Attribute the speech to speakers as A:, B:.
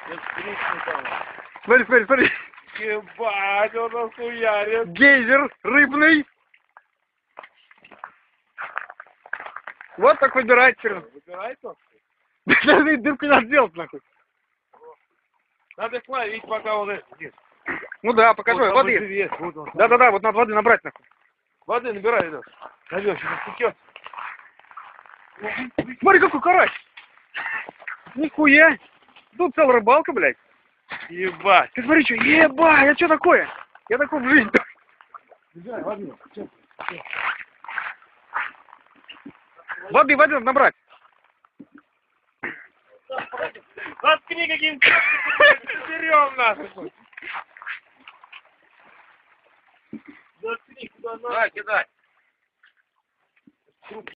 A: Смотри, смотри, смотри.
B: Ебать, он охуярит.
A: Гейзер рыбный. Вот так выбирать.
B: Выбирай только.
A: Дырку не надо делать, нахуй.
B: Надо словить, пока он это.
A: Ну да, покажи,
B: Вот,
A: воды.
B: есть, вот он.
A: Да-да-да, вот надо воды набрать, нахуй.
B: Воды набирай, Леш. Найдешь, сейчас течет.
A: Смотри, какой карась. Нихуя. Тут целая рыбалка, блядь.
B: Ебать.
A: Ты смотри, что, ебать, а что такое? Я такой в жизни.
B: Набирай, воды.
A: Воды надо набрать.
B: Заткни каким-то. Берем нахуй. Заткни, куда надо.
A: Кидай.